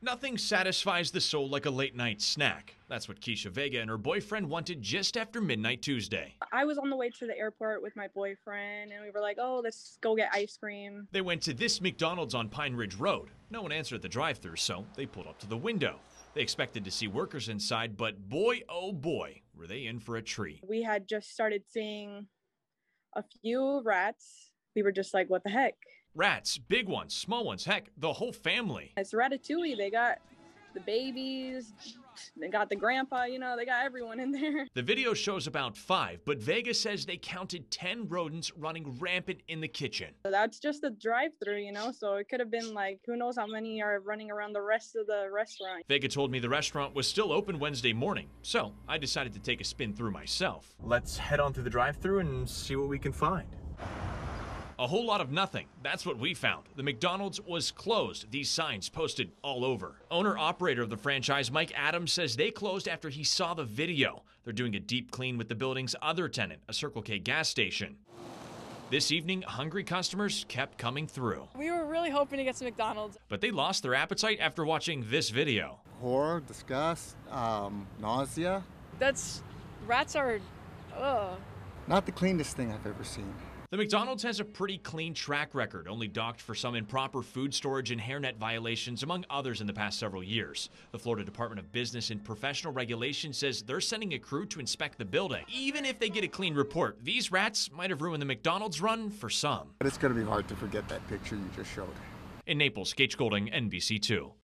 Nothing satisfies the soul like a late-night snack. That's what Keisha Vega and her boyfriend wanted just after midnight Tuesday. I was on the way to the airport with my boyfriend, and we were like, oh, let's go get ice cream. They went to this McDonald's on Pine Ridge Road. No one answered at the drive-thru, so they pulled up to the window. They expected to see workers inside, but boy, oh boy, were they in for a treat. We had just started seeing a few rats. We were just like, what the heck? Rats, big ones, small ones, heck, the whole family. It's Ratatouille. They got the babies, they got the grandpa, they got everyone in there. The video shows about 5, but Vegas says they counted 10 rodents running rampant in the kitchen. So that's just the drive-thru, so it could have been like, who knows how many are running around the rest of the restaurant. Vega told me the restaurant was still open Wednesday morning, so I decided to take a spin through myself. Let's head on through the drive-thru and see what we can find. A whole lot of nothing. That's what we found. The McDonald's was closed. These signs posted all over. Owner-operator of the franchise, Mike Adams, says they closed after he saw the video. They're doing a deep clean with the building's other tenant, a Circle K gas station. This evening, hungry customers kept coming through. We were really hoping to get some McDonald's. But they lost their appetite after watching this video. Horror, disgust, nausea. Rats are, ugh. Not the cleanest thing I've ever seen. The McDonald's has a pretty clean track record, only docked for some improper food storage and hairnet violations, among others, in the past several years. The Florida Department of Business and Professional Regulation says they're sending a crew to inspect the building. Even if they get a clean report, these rats might have ruined the McDonald's run for some. But it's going to be hard to forget that picture you just showed. In Naples, Gage Golding, NBC2.